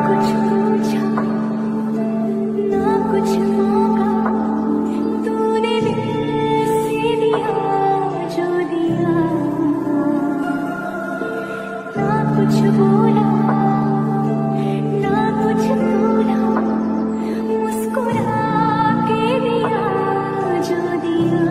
कुछ पूछा ना कुछ मांगा, तूने दिल से दिया जो दिया, ना कुछ बोला ना कुछ बोला, मुस्कुरा के दिया जो दिया।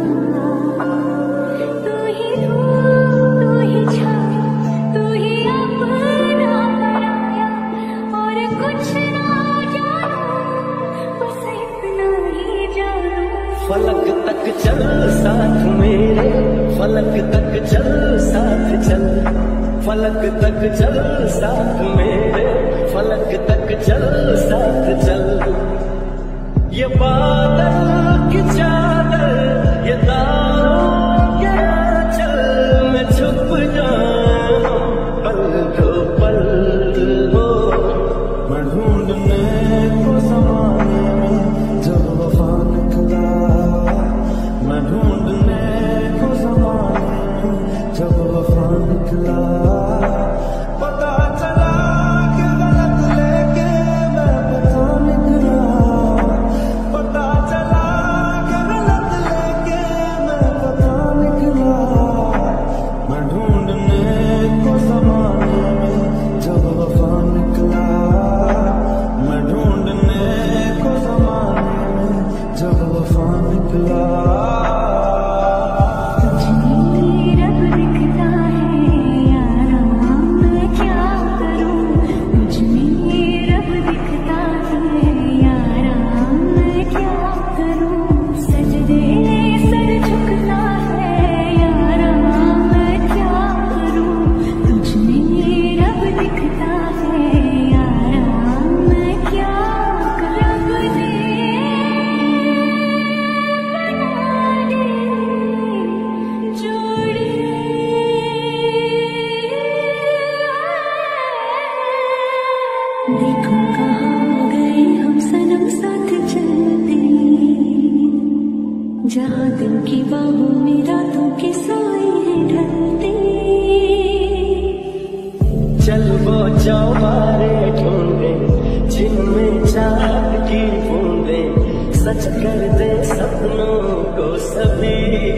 तू ही धूप तू ही छाया, तू ही अपना पराया, और कुछ ना जानू बस इतना ही जानू। फलक तक चल साथ मेरे, फलक तक चल साथ चल, फलक तक चल साथ मेरे, फलक तक चल साथ चल। ये बादल की चादर, ये तारों के आंचल में छुप जाऊं पल दो पल हो। मैं ढूंढने को ज़माने में जब वफा निकला, मैं ढूंढने को ज़माने में जब वफा निकला। पता चला कि गलत लेके मैं पता निकला, पता चला कि गलत लेके मैं पता निकला। मैं ढूंढने को ज़माने में जब वफा निकला, मैं ढूंढने को ज़माने में जब वफा निकला। देखो कहाँ गए हम सनम साथ चलते, जहाँ दिल की बाहों में रातों के साए हैं ढलते। चल वो चौबारे ढूंढे जिनमें चाँद की बूंदे, सच कर दे सपनों को सभी।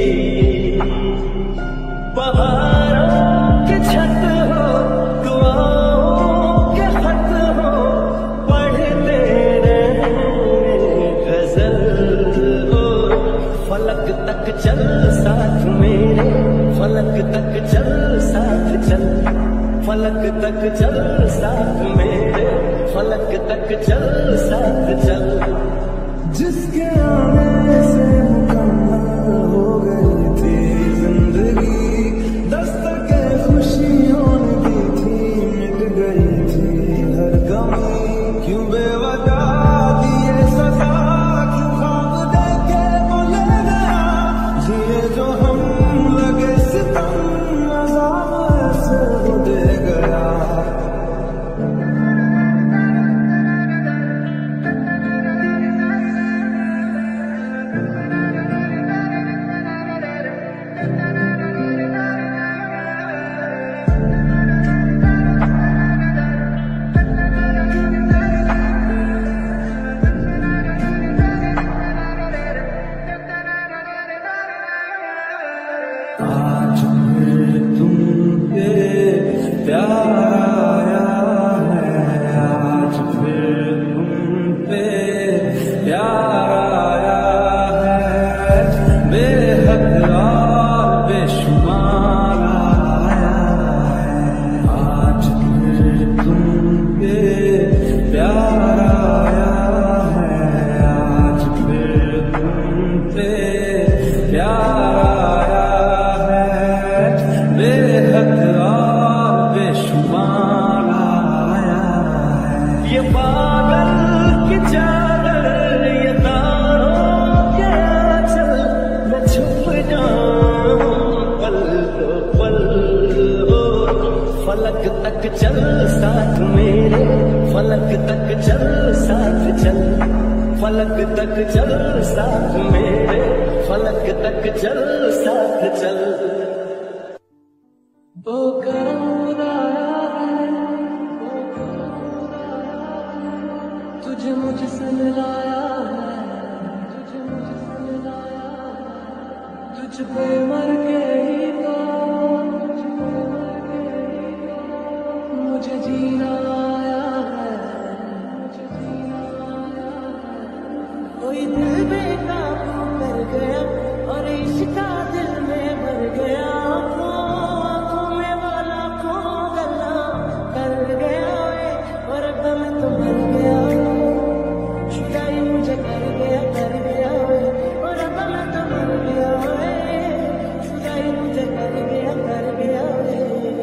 पहाड़ों की छत हो, दुआओं के खत हो, पढ़ते रहे गजल हो। फलक तक चल साथ मेरे, फलक तक चल साथ चल, फलक तक चल साथ मेरे, फलक तक चल साथ चल। जिसके आने से मुकम्मल हो गई थी जिंदगी, दस्तके खुशियों की थी, मिट गई थी हर गमी। क्यों बेवजह दिए सजा, क्यों ख्वाब देखे बोले गया, जिए जो हम लगे सितम, अज़ाब ऐसे वो दे गया। आज फिर तुम पे प्यार आया है, आज फिर तुम पे प्यार आया है, बेहद और बेशुमार आया है। आज फिर तुम पे प्यार आया है, आज फिर तुम पे प्यार आया है, बेहद और बेशुमार आया है। ये बादल की चादर, ये तारों के आंचल में छुप जाऊं पल दो पल हो। फलक तक चल साथ मेरे, फलक तक चल साथ चल, फलक तक चल साथ मेरे, फलक तक चल साथ चल। वो करम खुदाया है, वो करम खुदाया तुझे मुझसे मिलाया है, तुझे मुझसे मिलाया है, तुझ पे मर के ही तो, तुझ पे मर के ही तो मुझे जीना आया है, मुझे जीना आया है। कोई दिल बेकाबू कर गया और इश्का दिल में भर गया, आँखों में वो लाखों गल्ला कर गया वे, और गम तो मर गया, शुदाई मुझे कर गया वे, और गम तो मर गया वे, शुदाई मुझे कर गया वे।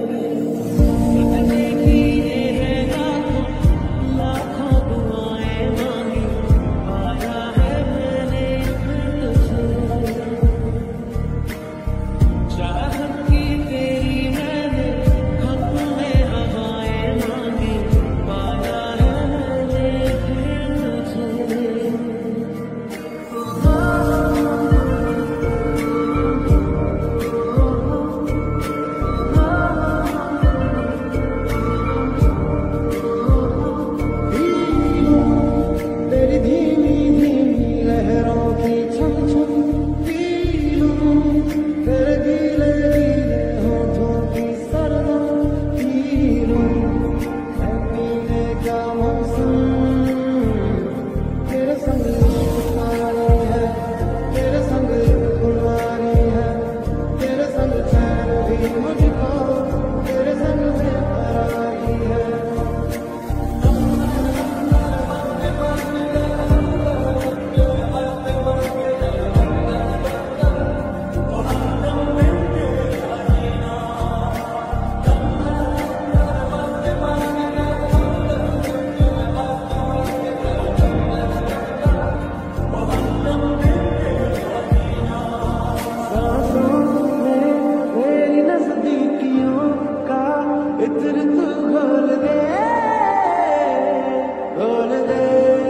बदले की ये है रातों लाखों दुआएं मांगी, पाया है मैंने तुझे, चाहत की तेरी मैंने हक में हवाएं मांगी, पाया है मैंने तुझे। तेरी धीमी धीमी लहरों की छम छम पी लूं, तेरे गीले गीले होठों की सरगम पी लूं, है पीने का मौसम तेरे संग खुमारी है, तेरे संग खुमारी है, तेरे संग चैन भी मुझको तेरे संग बेकरारी है। मेरी नजदीकियों का इत्र तू घोल दे, घोल दे।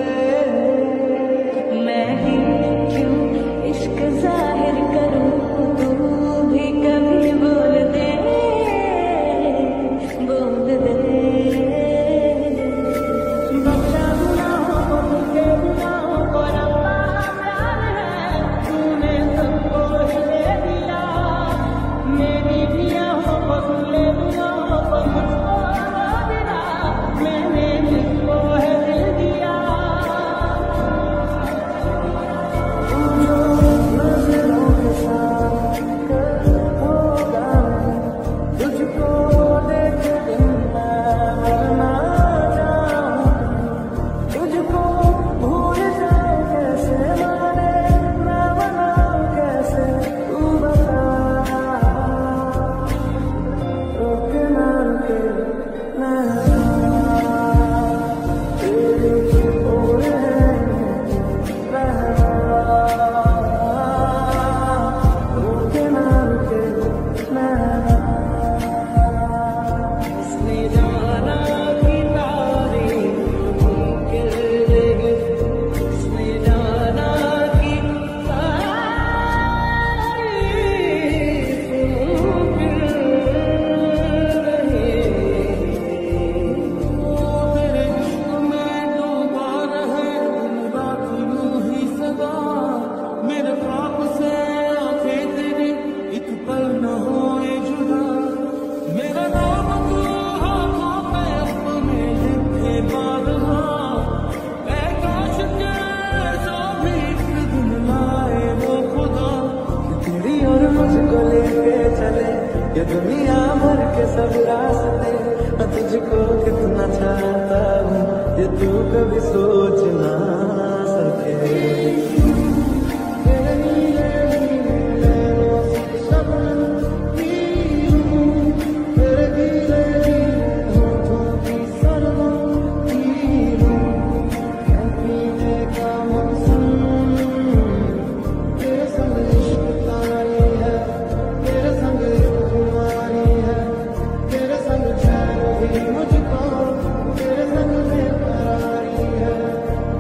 मैं ही क्यों इश्क जाहिर करूं, तू भी कभी बोल दे, बोल दे। बख्शा गुनाहों को, तुझे गुनाहों को रब्बा प्यार है, तूने सबको ले दिया, मेरी निगाहों को तुझे गुनाहों को मुझको दिला, मैंने तुझको है दिल दिया। नजरों के साथ होगा तुझको देख दिन मरना चाहूं, तुझको भूल जाऊं कैसे, माने मैं बनाऊं कैसे, तू बता। रुक ना रुके ना तेरी ओर है रुक ना रुके ना। इसने जाना की तारीफ कर देगी, इसने जाना की तेरे इश्क में डूबा रहे दिन रात यूं ही सदा, मेरे ख्वाब से आंखें तेरी एक पल न होए जुदा, मेरा नाम तू हाथों पे अपने लिखे बारहा, ऐ काश के ऐसा भी एक दिन लाए वो खुदा, कि तेरी और मुझको लेके चले ये दुनिया भर के सब रास्ते। मैं तुझको कितना चाहता हूँ ये तू कभी सोच ना सके। तेरे नीले नीले नैनों से शबनम पी लूं, तेरे गीले गीले होठों की सरगम पी लूं, है पीने का मौसम तेरे संग इश्क तारी है, तेरे संग खुमारी है, तेरे संग चैन भी मुझको तेरे संग बेकरारी है।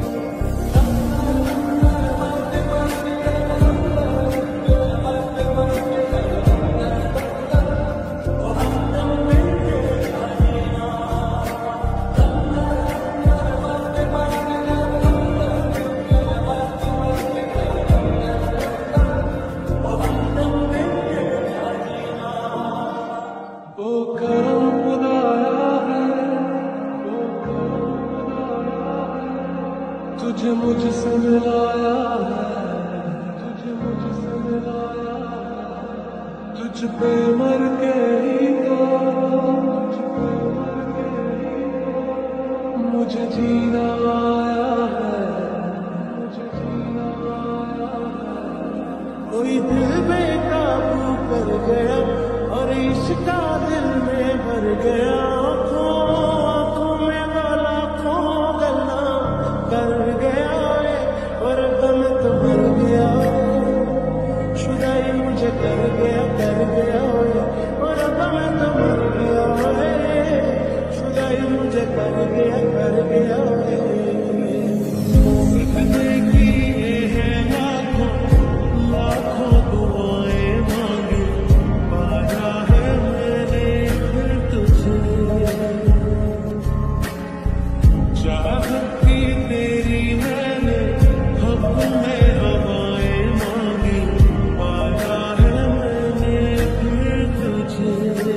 तुझे मुझसे मिलाया है, तुझे मुझसे मिलाया है, तुझ पे मर के ही तो, तुझ पे मर के ही तो मुझे जीना आया है, मुझे जीना आया है। कोई दिल बेकाबू कर गया और इश्का दिल में भर गया, आंखों में वाला खो गला कर गया है और दम तो भर गया, शुदाई मुझे कर गया है और दम तो भर गया है, शुदाई मुझे कर गया है। कहने की ये है लाखों दुआएं मांगे, पाया है मैंने फिर तुझे, चाहत की तेरी मैंने हक में हवाएं मांगी, पाया है मैंने फिर तुझे।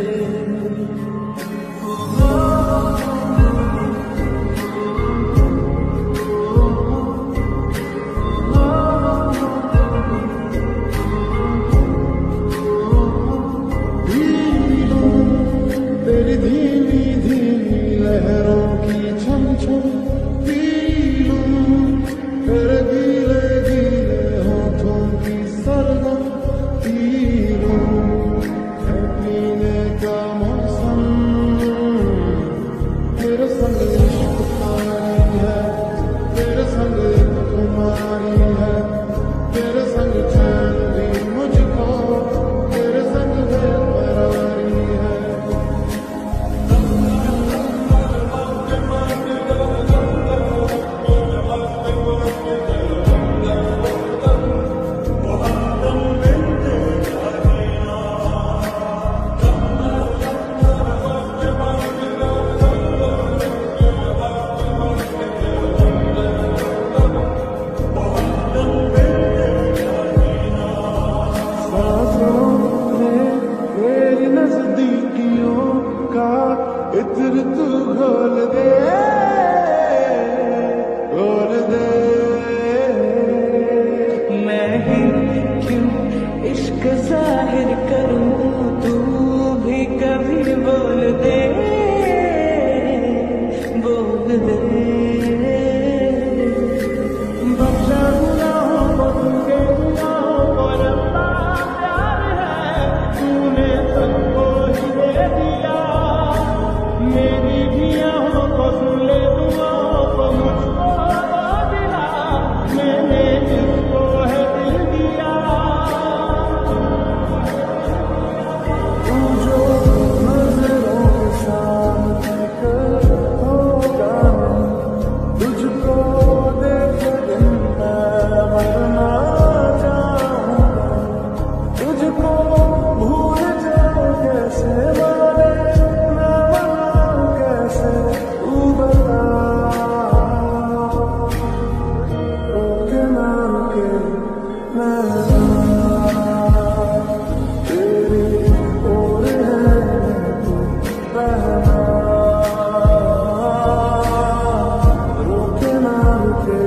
तेरी धीमी धीमी लहरों की छम छम पी लूं, तेरे गीले गीले होठों की सरगम पी लूं, है पीने का मौसम तेरे संग इश्क पानी है, तेरे संग एक खुमारी है, तेरे संग चैन भी मुझको, तेरे संग बेकरारी है। मेरी नजदीकियों का इत्र तू घोल दे, घोल दे। मैं ही क्यों इश्क जाहिर करूं, तू भी कभी बोल दे, बोल दे। बचा गुनाहों को तुझे गुनाहों को रब्बा प्यार है, तूने सबको ही दे दिया, मेरी भी आहों को सुन ले, दुआओं को मुझको दो दिला, मैंने जिसको है दिल दिया। तू जो नजरों के सामने कर होगा, तुझको देख दिन मैं मरना चाहूंगा, तुझको भूल जाऊं कैसे माने, मैं मनाऊं कैसे तू बता, रोके ना रुके मैं तेरी ओर है तू बहना, रोके ना रुके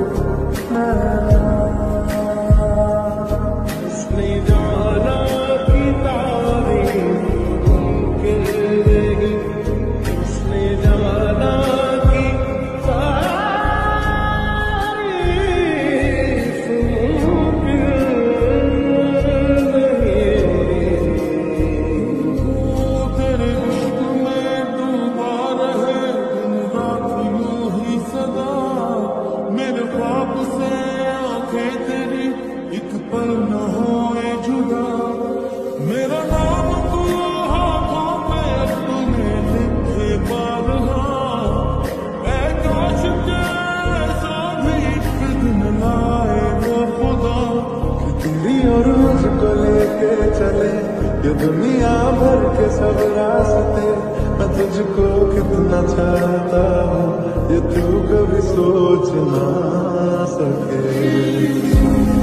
उसने जाना की तारीफ कर देगी, उसने जाना की तारीफ तेरे इश्क में डूबा रहे दिन रात यूं ही सदा, मेरे ख्वाब से आंखें तेरी एक पल न होए जुदा, मेरा नाम तू हाथों पे अपने लिखे बारहा, ऐ काश के ऐसा भी एक दिन लाए वो खुदा, कि तेरी और मुझको लेके चले ये दुनिया भर के सब रास्ते, मैं तुझको कितना चाहता हूँ ये तू कभी सोच ना सके।